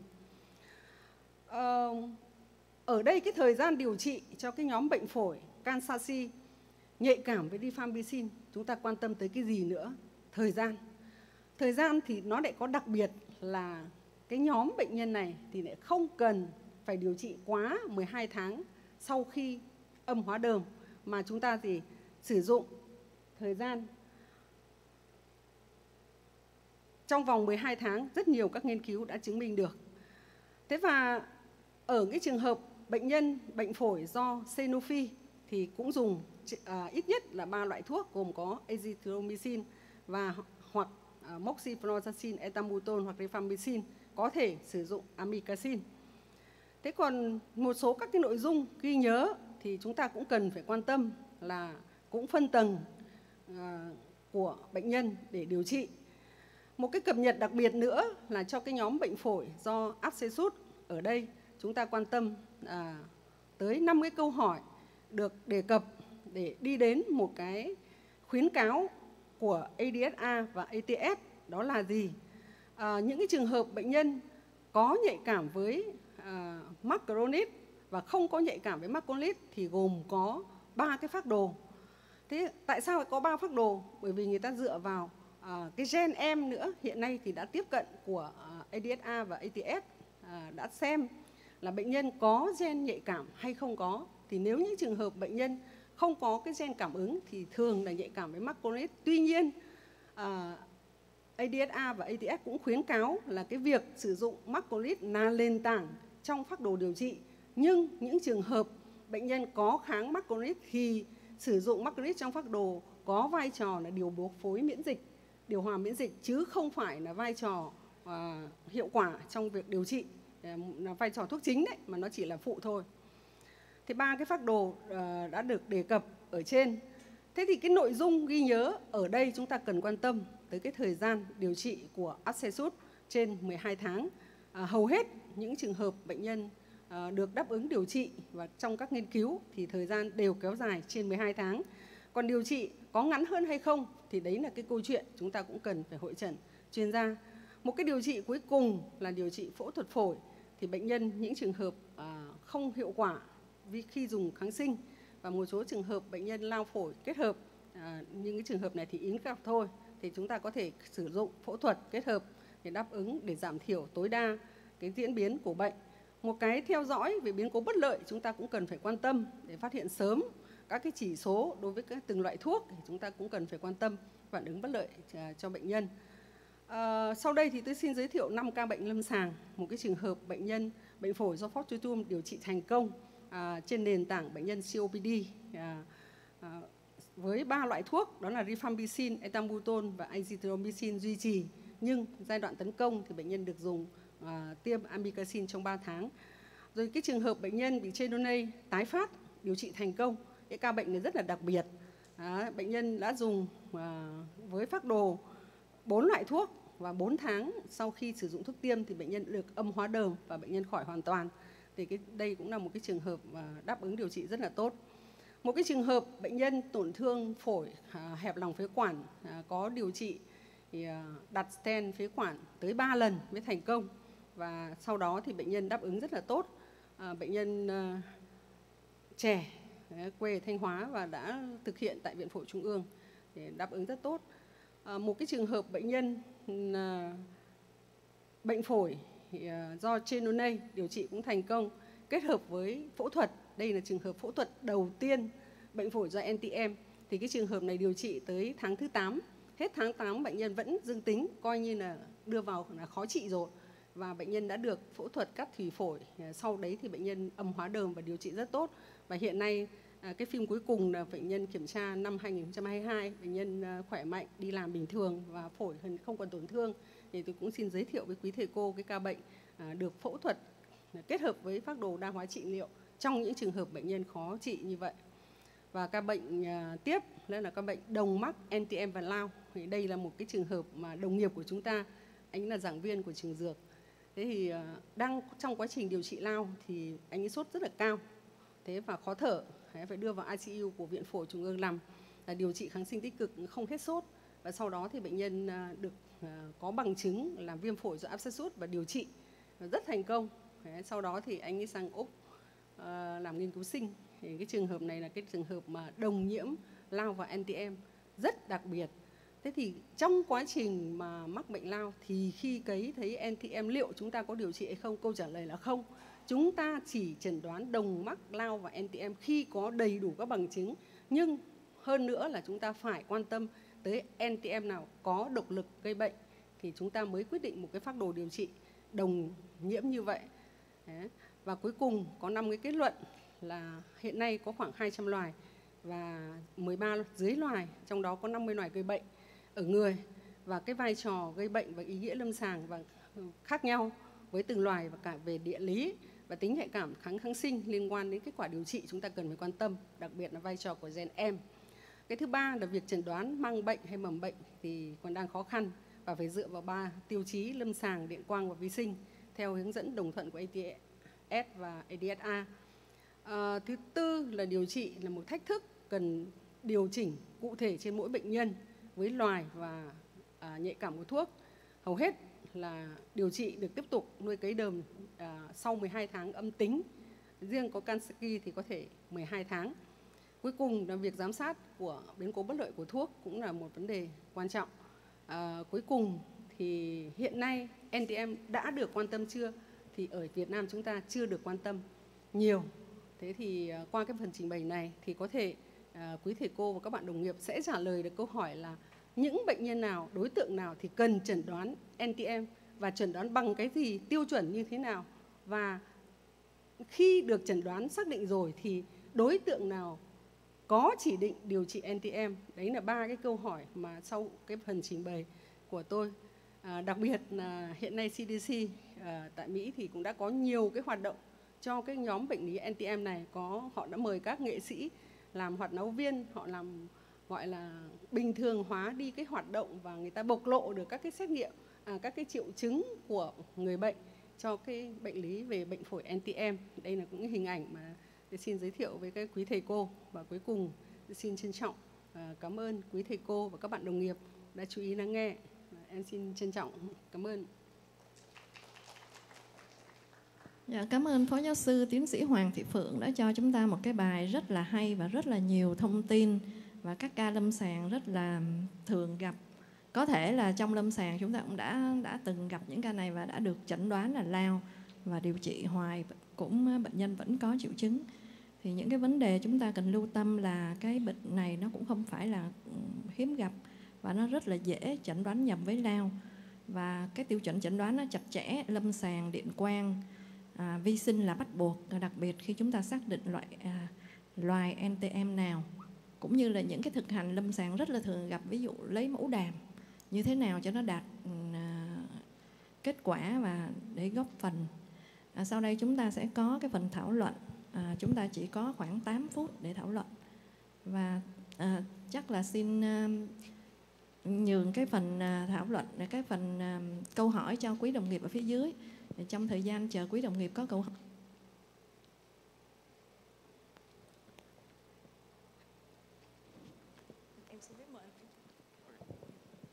Uh, Ở đây cái thời gian điều trị cho cái nhóm bệnh phổi Kansaxi nhạy cảm với rifampicin, chúng ta quan tâm tới cái gì nữa? Thời gian. Thời gian thì nó lại có đặc biệt là cái nhóm bệnh nhân này thì lại không cần phải điều trị quá mười hai tháng sau khi âm hóa đờm, mà chúng ta thì sử dụng thời gian trong vòng mười hai tháng, rất nhiều các nghiên cứu đã chứng minh được. Thế và ở cái trường hợp bệnh nhân bệnh phổi do Sanofi thì cũng dùng à, ít nhất là ba loại thuốc gồm có azithromycin và hoặc à, moxifloxacin, ethambutol hoặc rifampicin, có thể sử dụng amikacin. Thế còn một số các cái nội dung ghi nhớ thì chúng ta cũng cần phải quan tâm là cũng phân tầng à, của bệnh nhân để điều trị. Một cái cập nhật đặc biệt nữa là cho cái nhóm bệnh phổi do áp xe sút, ở đây chúng ta quan tâm à, tới năm cái câu hỏi được đề cập để đi đến một cái khuyến cáo của a đê ét a và a tê ép, đó là gì? À, những cái trường hợp bệnh nhân có nhạy cảm với à, macronid và không có nhạy cảm với macronid thì gồm có ba cái phác đồ. Thế tại sao lại có ba phác đồ? Bởi vì người ta dựa vào à, cái gen em nữa. Hiện nay thì đã tiếp cận của à, a đê ét a và a tê ép à, đã xem là bệnh nhân có gen nhạy cảm hay không có. Thì nếu những trường hợp bệnh nhân không có cái gen cảm ứng thì thường là nhạy cảm với macronid. Tuy nhiên à, a đê ét a và a tê ép cũng khuyến cáo là cái việc sử dụng macronid là nền tảng trong phác đồ điều trị. Nhưng những trường hợp bệnh nhân có kháng macronid thì sử dụng macronid trong phác đồ có vai trò là điều phối miễn dịch, điều hòa miễn dịch, chứ không phải là vai trò uh, hiệu quả trong việc điều trị, là vai trò thuốc chính đấy, mà nó chỉ là phụ thôi. Thì ba cái phác đồ uh, đã được đề cập ở trên. Thế thì cái nội dung ghi nhớ ở đây chúng ta cần quan tâm tới cái thời gian điều trị của áp xe sút trên mười hai tháng. À, hầu hết những trường hợp bệnh nhân à, được đáp ứng điều trị và trong các nghiên cứu thì thời gian đều kéo dài trên mười hai tháng. Còn điều trị có ngắn hơn hay không thì đấy là cái câu chuyện chúng ta cũng cần phải hội chẩn chuyên gia. Một cái điều trị cuối cùng là điều trị phẫu thuật phổi, thì bệnh nhân những trường hợp à, không hiệu quả vì khi dùng kháng sinh, và một số trường hợp bệnh nhân lao phổi kết hợp, à, những cái trường hợp này thì yếm gặp thôi, thì chúng ta có thể sử dụng phẫu thuật kết hợp để đáp ứng, để giảm thiểu tối đa cái diễn biến của bệnh. Một cái theo dõi về biến cố bất lợi chúng ta cũng cần phải quan tâm để phát hiện sớm các cái chỉ số đối với các từng loại thuốc, thì chúng ta cũng cần phải quan tâm phản ứng bất lợi cho bệnh nhân. À, sau đây thì tôi xin giới thiệu năm ca bệnh lâm sàng, một cái trường hợp bệnh nhân bệnh phổi do Fortitude điều trị thành công à, trên nền tảng bệnh nhân xê ô pê đê à, à, với ba loại thuốc, đó là rifampicin, ethambutol và azithromycin duy trì. Nhưng giai đoạn tấn công thì bệnh nhân được dùng à, tiêm amikacin trong ba tháng. Rồi cái trường hợp bệnh nhân bị chedonase tái phát điều trị thành công, cái ca bệnh này rất là đặc biệt. À, bệnh nhân đã dùng à, với phác đồ bốn loại thuốc, và bốn tháng sau khi sử dụng thuốc tiêm thì bệnh nhân được âm hóa đờm và bệnh nhân khỏi hoàn toàn. Thì cái, đây cũng là một cái trường hợp mà đáp ứng điều trị rất là tốt. Một cái trường hợp bệnh nhân tổn thương phổi à, hẹp lòng phế quản à, có điều trị thì à, đặt stent phế quản tới ba lần mới thành công, và sau đó thì bệnh nhân đáp ứng rất là tốt. À, bệnh nhân à, trẻ quê ở Thanh Hóa và đã thực hiện tại Viện Phổi Trung ương để đáp ứng rất tốt. À, một cái trường hợp bệnh nhân à, bệnh phổi thì, à, do Chenonay điều trị cũng thành công kết hợp với phẫu thuật. Đây là trường hợp phẫu thuật đầu tiên bệnh phổi do en tê em. Thì cái trường hợp này điều trị tới tháng thứ tám. Hết tháng tám bệnh nhân vẫn dương tính, coi như là đưa vào là khó trị rồi. Và bệnh nhân đã được phẫu thuật cắt thủy phổi. Sau đấy thì bệnh nhân âm hóa đờm và điều trị rất tốt. Và hiện nay à, cái phim cuối cùng là bệnh nhân kiểm tra năm hai nghìn không trăm hai mươi hai. Bệnh nhân à, khỏe mạnh, đi làm bình thường và phổi không còn tổn thương. Thì tôi cũng xin giới thiệu với quý thầy cô cái ca bệnh à, được phẫu thuật kết hợp với phác đồ đa hóa trị liệu trong những trường hợp bệnh nhân khó trị như vậy. Và ca bệnh uh, tiếp là ca bệnh đồng mắc en tê em và lao. Thì đây là một cái trường hợp mà đồng nghiệp của chúng ta, anh là giảng viên của trường dược. Thế thì uh, đang trong quá trình điều trị lao thì anh ấy sốt rất là cao, thế và khó thở, phải đưa vào i xê u của Viện Phổi Trung ương nằm, là điều trị kháng sinh tích cực không hết sốt. Và sau đó thì bệnh nhân uh, được uh, có bằng chứng là viêm phổi do áp set sốt và điều trị rất thành công. Thế sau đó thì anh ấy sang Úc uh, làm nghiên cứu sinh. Thì cái trường hợp này là cái trường hợp mà đồng nhiễm lao và en tê em rất đặc biệt. Thế thì trong quá trình mà mắc bệnh lao thì khi cấy thấy en tê em liệu chúng ta có điều trị hay không? Câu trả lời là không. Chúng ta chỉ chẩn đoán đồng mắc lao và en tê em khi có đầy đủ các bằng chứng. Nhưng hơn nữa là chúng ta phải quan tâm tới en tê em nào có độc lực gây bệnh thì chúng ta mới quyết định một cái phác đồ điều trị đồng nhiễm như vậy. Đấy. Và cuối cùng có năm cái kết luận là hiện nay có khoảng hai trăm loài và mười ba dưới loài, trong đó có năm mươi loài gây bệnh ở người, và cái vai trò gây bệnh và ý nghĩa lâm sàng và khác nhau với từng loài, và cả về địa lý và tính nhạy cảm kháng kháng sinh liên quan đến kết quả điều trị chúng ta cần phải quan tâm, đặc biệt là vai trò của gen M. Cái thứ ba là việc chẩn đoán mang bệnh hay mầm bệnh thì còn đang khó khăn và phải dựa vào ba tiêu chí lâm sàng, điện quang và vi sinh theo hướng dẫn đồng thuận của a tê ét và a đê ét a. À, thứ tư là điều trị là một thách thức cần điều chỉnh cụ thể trên mỗi bệnh nhân với loài và à, nhạy cảm của thuốc. Hầu hết là điều trị được tiếp tục nuôi cấy đờm à, sau mười hai tháng âm tính. Riêng có Kansaki thì có thể mười hai tháng. Cuối cùng là việc giám sát của biến cố bất lợi của thuốc cũng là một vấn đề quan trọng. À, cuối cùng thì hiện nay en tê em đã được quan tâm chưa? Thì ở Việt Nam chúng ta chưa được quan tâm nhiều. Thế thì uh, qua cái phần trình bày này thì có thể uh, quý thầy cô và các bạn đồng nghiệp sẽ trả lời được câu hỏi là những bệnh nhân nào, đối tượng nào thì cần chẩn đoán en tê em và chẩn đoán bằng cái gì, tiêu chuẩn như thế nào, và khi được chẩn đoán xác định rồi thì đối tượng nào có chỉ định điều trị en tê em. Đấy là ba cái câu hỏi mà sau cái phần trình bày của tôi. À, đặc biệt là hiện nay xê đê xê à, tại Mỹ thì cũng đã có nhiều cái hoạt động cho cái nhóm bệnh lý en tê em này. Có họ đã mời các nghệ sĩ làm hoạt náo viên, họ làm gọi là bình thường hóa đi cái hoạt động và người ta bộc lộ được các cái xét nghiệm, à, các cái triệu chứng của người bệnh cho cái bệnh lý về bệnh phổi en tê em. Đây là cũng cái hình ảnh mà tôi xin giới thiệu với các quý thầy cô. Và cuối cùng tôi xin trân trọng à, cảm ơn quý thầy cô và các bạn đồng nghiệp đã chú ý lắng nghe. Em xin trân trọng cảm ơn. Dạ, cảm ơn Phó Giáo sư Tiến sĩ Hoàng Thị Phượng đã cho chúng ta một cái bài rất là hay và rất là nhiều thông tin và các ca lâm sàng rất là thường gặp. Có thể là trong lâm sàng chúng ta cũng đã đã từng gặp những ca này và đã được chẩn đoán là lao và điều trị hoài cũng bệnh nhân vẫn có triệu chứng. Thì những cái vấn đề chúng ta cần lưu tâm là cái bệnh này nó cũng không phải là hiếm gặp và nó rất là dễ chẩn đoán nhầm với lao, và cái tiêu chuẩn chẩn đoán nó chặt chẽ, lâm sàng, điện quang, à, vi sinh là bắt buộc, đặc biệt khi chúng ta xác định loại à, loài en tê em nào, cũng như là những cái thực hành lâm sàng rất là thường gặp, ví dụ lấy mẫu đàm như thế nào cho nó đạt à, kết quả và để góp phần. À, sau đây chúng ta sẽ có cái phần thảo luận. À, chúng ta chỉ có khoảng tám phút để thảo luận và à, chắc là xin à, nhường cái phần à, thảo luận, cái phần à, câu hỏi cho quý đồng nghiệp ở phía dưới. Để trong thời gian chờ quý đồng nghiệp có câu hỏi.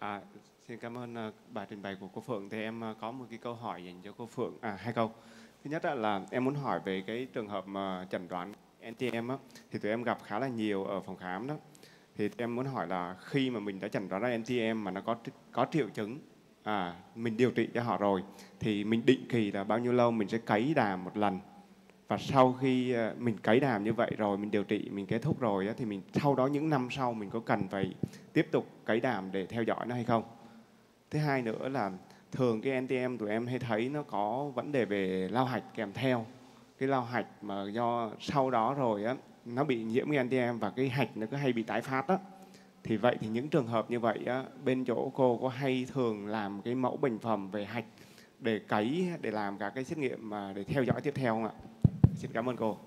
À, xin cảm ơn uh, bài trình bày của cô Phượng. Thì em uh, có một cái câu hỏi dành cho cô Phượng, à hai câu. Thứ nhất là em muốn hỏi về cái trường hợp mà chẩn đoán en tê em á, thì tụi em gặp khá là nhiều ở phòng khám đó. Thì em muốn hỏi là khi mà mình đã chẩn đoán ra en tê em mà nó có có triệu chứng, à mình điều trị cho họ rồi, thì mình định kỳ là bao nhiêu lâu mình sẽ cấy đàm một lần, và sau khi mình cấy đàm như vậy rồi, mình điều trị, mình kết thúc rồi á, thì mình sau đó những năm sau mình có cần phải tiếp tục cấy đàm để theo dõi nó hay không? Thứ hai nữa là thường cái en tê em tụi em hay thấy nó có vấn đề về lao hạch kèm theo. Cái lao hạch mà do sau đó rồi á, nó bị nhiễm cái en tê em và cái hạch nó cứ hay bị tái phát á. Thì vậy thì những trường hợp như vậy á, bên chỗ cô có hay thường làm cái mẫu bệnh phẩm về hạch để cấy, để làm các cái xét nghiệm mà để theo dõi tiếp theo không ạ? Xin cảm ơn cô.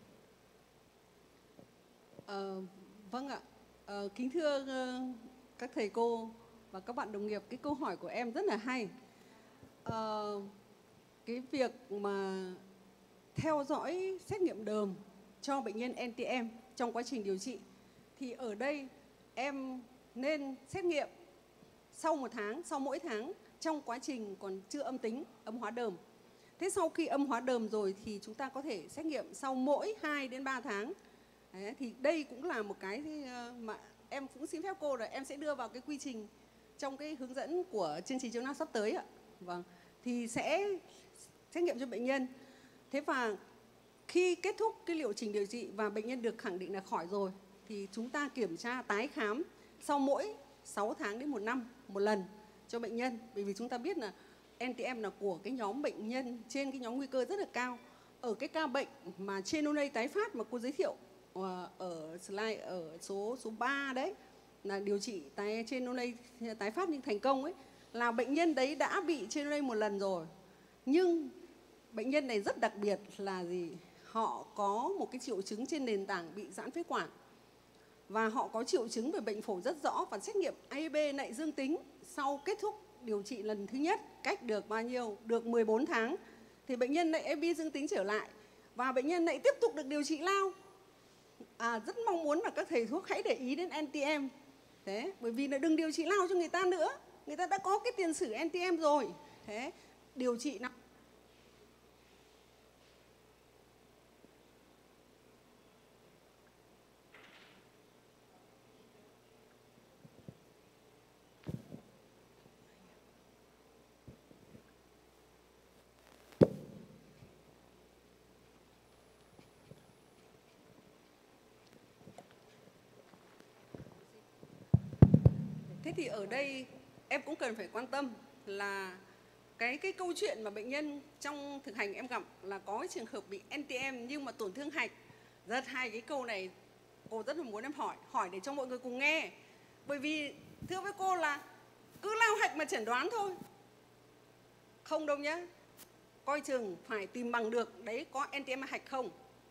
Ờ, vâng ạ. Ờ, kính thưa uh, các thầy cô và các bạn đồng nghiệp, cái câu hỏi của em rất là hay. Ờ, cái việc mà theo dõi xét nghiệm đờm cho bệnh nhân en tê em trong quá trình điều trị, thì ở đây em nên xét nghiệm sau một tháng, sau mỗi tháng trong quá trình còn chưa âm tính, âm hóa đờm. Thế sau khi âm hóa đờm rồi thì chúng ta có thể xét nghiệm sau mỗi hai đến ba tháng. Đấy, thì đây cũng là một cái mà em cũng xin phép cô là em sẽ đưa vào cái quy trình trong cái hướng dẫn của chương trình chống lao sắp tới ạ. Vâng, thì sẽ xét nghiệm cho bệnh nhân. Thế và khi kết thúc cái liệu trình điều trị và bệnh nhân được khẳng định là khỏi rồi, thì chúng ta kiểm tra tái khám sau mỗi sáu tháng đến một năm một lần cho bệnh nhân. Bởi vì chúng ta biết là en tê em là của cái nhóm bệnh nhân trên cái nhóm nguy cơ rất là cao. Ở cái ca bệnh mà Chenonase tái phát mà cô giới thiệu ở slide ở số số ba đấy, là điều trị tái Chenonase tái phát nhưng thành công ấy, là bệnh nhân đấy đã bị Chenonase một lần rồi. Nhưng bệnh nhân này rất đặc biệt là gì? Họ có một cái triệu chứng trên nền tảng bị giãn phế quản, và họ có triệu chứng về bệnh phổi rất rõ, và xét nghiệm a bê lại dương tính sau kết thúc điều trị lần thứ nhất, cách được bao nhiêu? Được mười bốn tháng. Thì bệnh nhân lại a bê dương tính trở lại, và bệnh nhân lại tiếp tục được điều trị lao. À, rất mong muốn là các thầy thuốc hãy để ý đến en tê em. Thế, bởi vì là đừng điều trị lao cho người ta nữa. Người ta đã có cái tiền sử en tê em rồi. Thế, điều trị nào? Thế thì ở đây em cũng cần phải quan tâm là cái cái câu chuyện mà bệnh nhân trong thực hành em gặp là có cái trường hợp bị en tê em nhưng mà tổn thương hạch. Rất hay, cái câu này cô rất là muốn em hỏi, hỏi để cho mọi người cùng nghe. Bởi vì thưa với cô là cứ lao hạch mà chẩn đoán thôi. Không đâu nhá. Coi chừng phải tìm bằng được đấy có en tê em hạch không.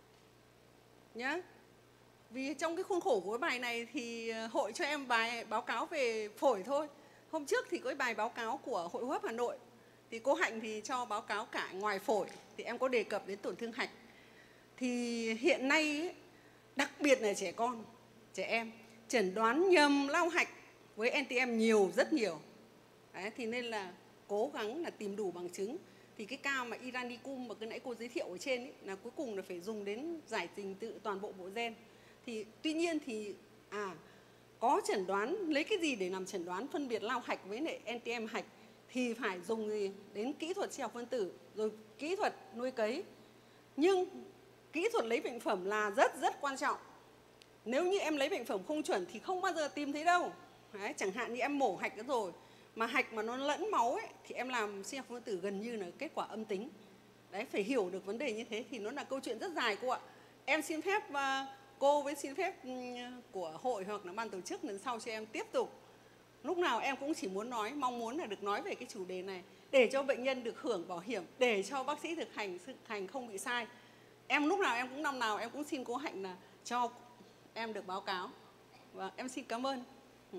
Nhá. Vì trong cái khuôn khổ của cái bài này thì hội cho em bài báo cáo về phổi thôi. Hôm trước thì có cái bài báo cáo của Hội hô hấp Hà Nội, thì cô Hạnh thì cho báo cáo cả ngoài phổi, thì em có đề cập đến tổn thương hạch. Thì hiện nay đặc biệt là trẻ con, trẻ em chẩn đoán nhầm lao hạch với en tê em nhiều, rất nhiều. Đấy, thì nên là cố gắng là tìm đủ bằng chứng. Thì cái ca mà Iranicum mà cái nãy cô giới thiệu ở trên ấy, là cuối cùng là phải dùng đến giải trình tự toàn bộ bộ gen. Thì tuy nhiên thì à có chẩn đoán, lấy cái gì để làm chẩn đoán phân biệt lao hạch với lại en tê em hạch, thì phải dùng gì đến kỹ thuật sinh học phân tử, rồi kỹ thuật nuôi cấy. Nhưng kỹ thuật lấy bệnh phẩm là rất rất quan trọng. Nếu như em lấy bệnh phẩm không chuẩn thì không bao giờ tìm thấy đâu. Đấy, chẳng hạn như em mổ hạch đó rồi, mà hạch mà nó lẫn máu ấy, thì em làm sinh học phân tử gần như là kết quả âm tính. Đấy, phải hiểu được vấn đề như thế thì nó là câu chuyện rất dài cô ạ. Em xin phép uh, cô với xin phép của hội hoặc là ban tổ chức lần sau cho em tiếp tục. Lúc nào em cũng chỉ muốn nói, mong muốn là được nói về cái chủ đề này để cho bệnh nhân được hưởng bảo hiểm, để cho bác sĩ thực hành thực hành không bị sai. Em lúc nào em cũng năm nào em cũng xin cô Hạnh là cho em được báo cáo. Và em xin cảm ơn. Ừ.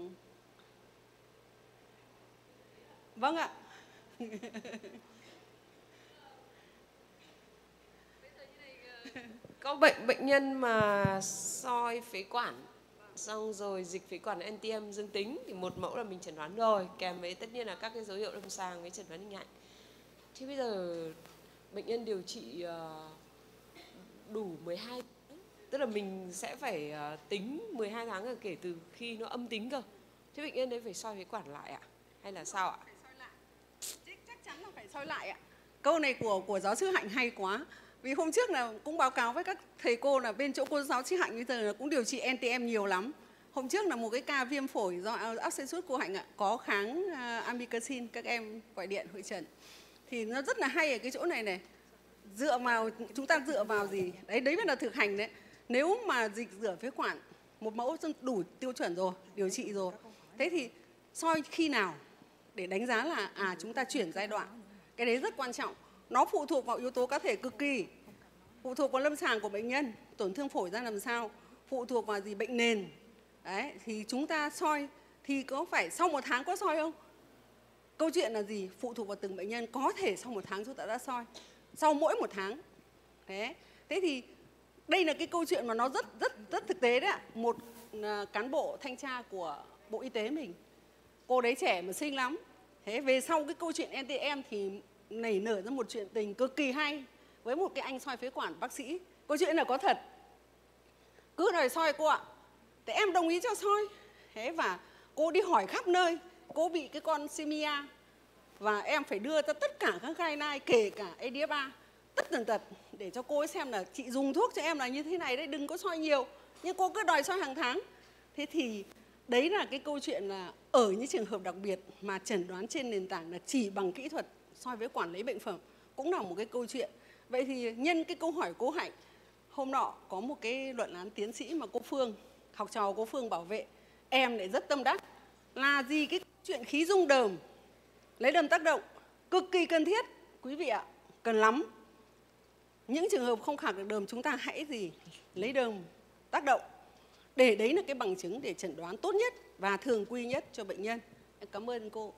Vâng ạ. Có bệnh bệnh nhân mà soi phế quản xong rồi dịch phế quản en tê em dương tính thì một mẫu là mình chẩn đoán rồi, kèm với tất nhiên là các cái dấu hiệu lâm sàng với chẩn đoán hình ảnh. Thế bây giờ bệnh nhân điều trị đủ mười hai, tức là mình sẽ phải tính mười hai tháng là kể từ khi nó âm tính cơ. Thế bệnh nhân đấy phải soi phế quản lại ạ? Hay là sao ạ? Phải soi lại. Chắc chắn là phải soi lại ạ. Câu này của của giáo sư Hạnh hay quá. Vì hôm trước là cũng báo cáo với các thầy cô là bên chỗ cô giáo sư Hạnh bây giờ là cũng điều trị en tê em nhiều lắm. Hôm trước là một cái ca viêm phổi do áp xe sút cô Hạnh ạ, có kháng uh, amikacin, các em gọi điện hội trần. Thì nó rất là hay ở cái chỗ này này. Dựa vào, chúng ta dựa vào gì? Đấy, đấy mới là thực hành đấy. Nếu mà dịch rửa phế quản, một mẫu đủ tiêu chuẩn rồi, điều trị rồi. Thế thì soi khi nào để đánh giá là à chúng ta chuyển giai đoạn. Cái đấy rất quan trọng. Nó phụ thuộc vào yếu tố cá thể cực kỳ, phụ thuộc vào lâm sàng của bệnh nhân, tổn thương phổi ra làm sao, phụ thuộc vào gì bệnh nền. Đấy, thì chúng ta soi thì có phải sau một tháng có soi không? Câu chuyện là gì? Phụ thuộc vào từng bệnh nhân, có thể sau một tháng chúng ta đã soi, sau mỗi một tháng. Thế, thế thì đây là cái câu chuyện mà nó rất rất rất thực tế đấy ạ. Một uh, cán bộ thanh tra của Bộ Y tế mình, cô đấy trẻ mà xinh lắm. Thế về sau cái câu chuyện en tê em thì nảy nở ra một chuyện tình cực kỳ hay với một cái anh soi phế quản bác sĩ. Câu chuyện là có thật. Cứ đòi soi cô ạ. Thế em đồng ý cho soi. Thế và cô đi hỏi khắp nơi. Cô bị cái con Simia và em phải đưa ra tất cả các guideline, kể cả a đê ép a, tất tần tật để cho cô ấy xem là chị dùng thuốc cho em là như thế này đấy, đừng có soi nhiều. Nhưng cô cứ đòi soi hàng tháng. Thế thì đấy là cái câu chuyện là ở những trường hợp đặc biệt mà chẩn đoán trên nền tảng là chỉ bằng kỹ thuật soi phế quản lấy bệnh phẩm cũng là một cái câu chuyện. Vậy thì nhân cái câu hỏi cô Hạnh, hôm nọ có một cái luận án tiến sĩ mà cô Phương, học trò cô Phương bảo vệ, em lại rất tâm đắc. Là gì cái chuyện khí dung đờm, lấy đờm tác động, cực kỳ cần thiết, quý vị ạ, cần lắm. Những trường hợp không khạc được đờm chúng ta hãy gì, lấy đờm tác động. Để đấy là cái bằng chứng để chẩn đoán tốt nhất và thường quy nhất cho bệnh nhân. Em cảm ơn cô.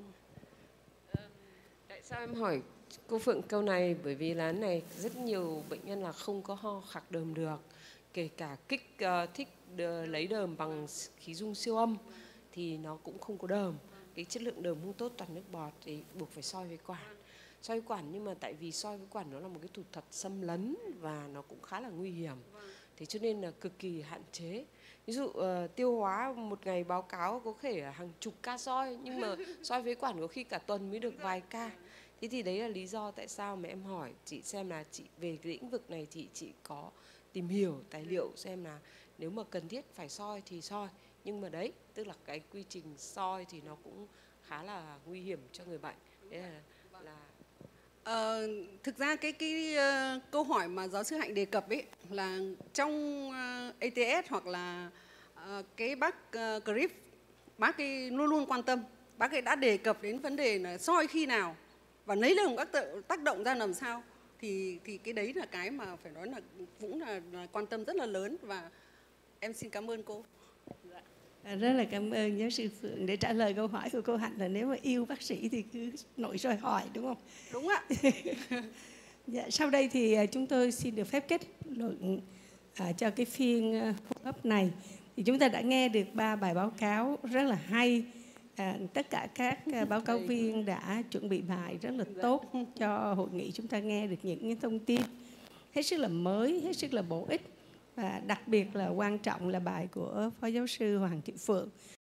Tại sao em hỏi cô Phượng câu này? Bởi vì là này rất nhiều bệnh nhân là không có ho khạc đờm được, kể cả kích uh, thích uh, lấy đờm bằng khí dung siêu âm thì nó cũng không có đờm. Cái chất lượng đờm không tốt, toàn nước bọt thì buộc phải soi phế quản. Soi phế quản nhưng mà tại vì soi phế quản nó là một cái thủ thuật xâm lấn và nó cũng khá là nguy hiểm. Thế cho nên là cực kỳ hạn chế. Ví dụ uh, tiêu hóa một ngày báo cáo có thể hàng chục ca soi, nhưng mà soi phế quản có khi cả tuần mới được vài ca. Thế thì đấy là lý do tại sao mà em hỏi chị xem là chị về cái lĩnh vực này thì chị có tìm hiểu tài liệu xem là nếu mà cần thiết phải soi thì soi. Nhưng mà đấy, tức là cái quy trình soi thì nó cũng khá là nguy hiểm cho người bệnh. Đấy là, là... Ờ, thực ra cái cái uh, câu hỏi mà giáo sư Hạnh đề cập ấy là trong uh, a tê ét hoặc là uh, cái bác uh, Grip, bác ấy luôn luôn quan tâm, bác ấy đã đề cập đến vấn đề là soi khi nào và lấy lồng các tác động ra làm sao, thì thì cái đấy là cái mà phải nói là cũng là, là quan tâm rất là lớn, và em xin cảm ơn cô. Rất là cảm ơn giáo sư Phượng để trả lời câu hỏi của cô Hạnh là nếu mà yêu bác sĩ thì cứ nội soi hỏi, đúng không? Đúng ạ. Dạ, sau đây thì chúng tôi xin được phép kết luận à, cho cái phiên hô hấp này. Thì chúng ta đã nghe được ba bài báo cáo rất là hay. À, tất cả các báo cáo viên đã chuẩn bị bài rất là tốt cho hội nghị. Chúng ta nghe được những cái thông tin hết sức là mới, hết sức là bổ ích. Và đặc biệt là quan trọng là bài của Phó Giáo sư Hoàng Thị Phượng